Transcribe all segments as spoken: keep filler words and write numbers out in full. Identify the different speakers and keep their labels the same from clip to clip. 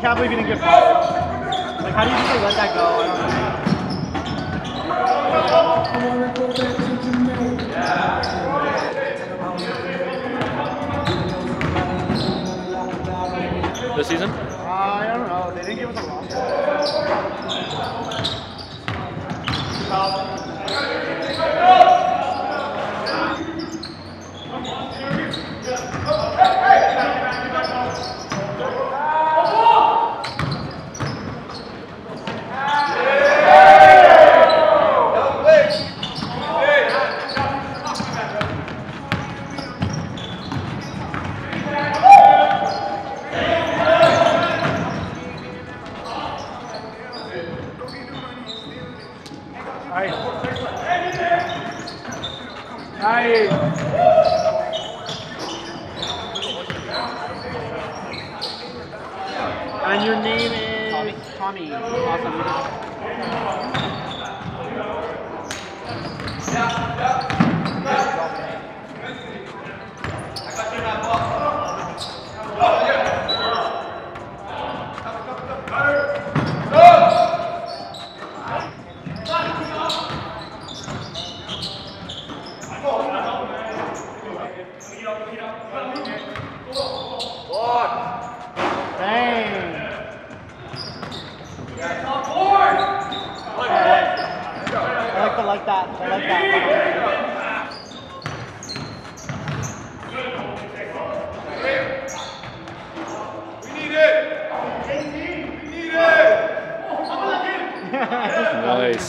Speaker 1: can't believe you didn't get fired. Like, how do you just like, let that go? I don't know.
Speaker 2: This season?
Speaker 1: Uh, I don't know. They didn't give us a roster. And your name is Tommy. Tommy. Awesome. I like that. I like that.
Speaker 3: We need it. We need it.
Speaker 2: Nice.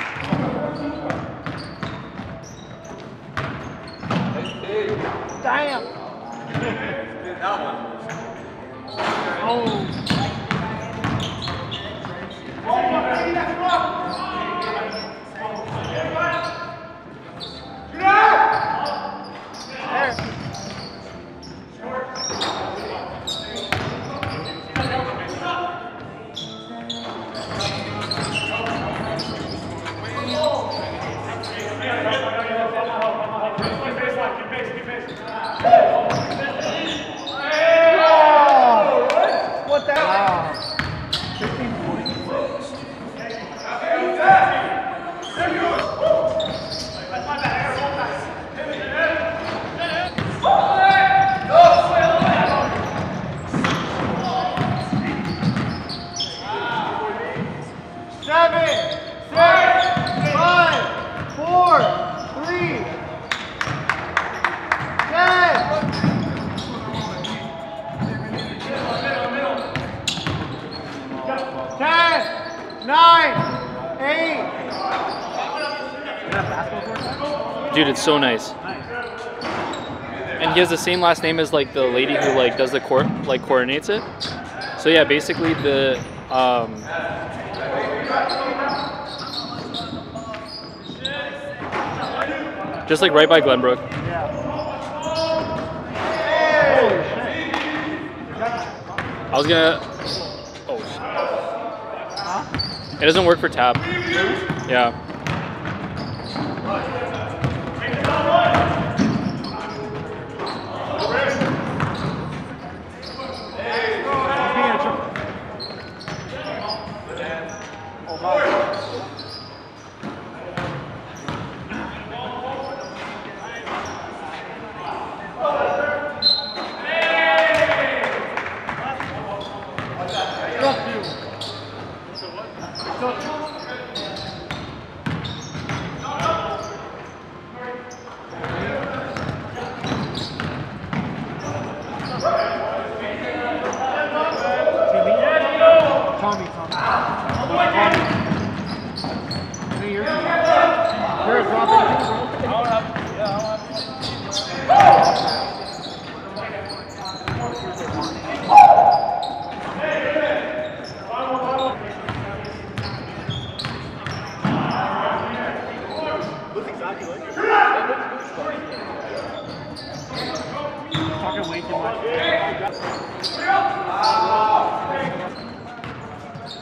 Speaker 1: Damn.
Speaker 3: That one.
Speaker 1: Oh. What the hell? fifteen points. Seven, six, five, four, three, ten. Ten, nine, eight.
Speaker 2: Dude, it's so nice. And he has the same last name as like the lady who like does the court, like coordinates it. So yeah, basically the um, just like right by Glenbrook. I was gonna. Oh shit. It doesn't work for tab. Yeah.
Speaker 1: Tommy, Tommy. Three years ago. There's Robin. I don't have, yeah, I looks exactly like it. Talking way too much.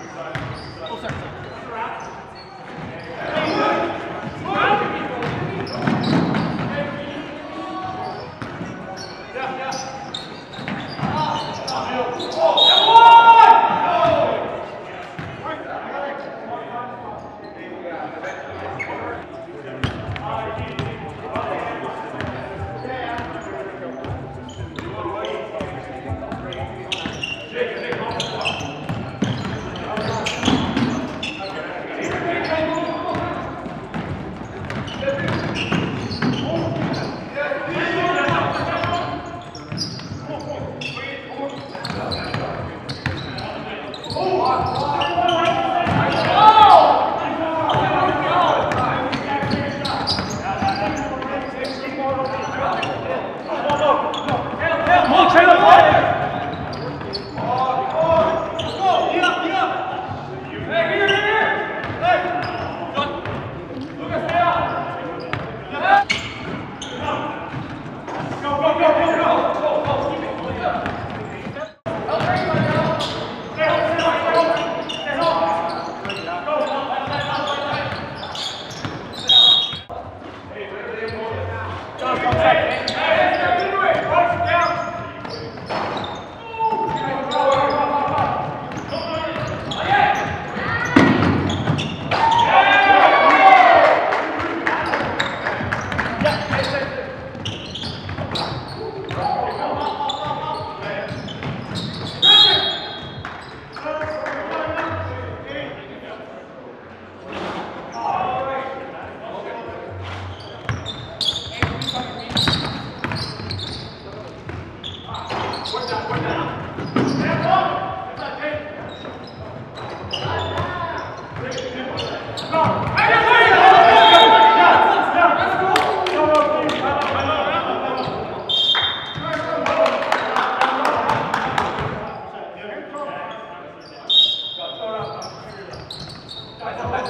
Speaker 3: Go, go, go.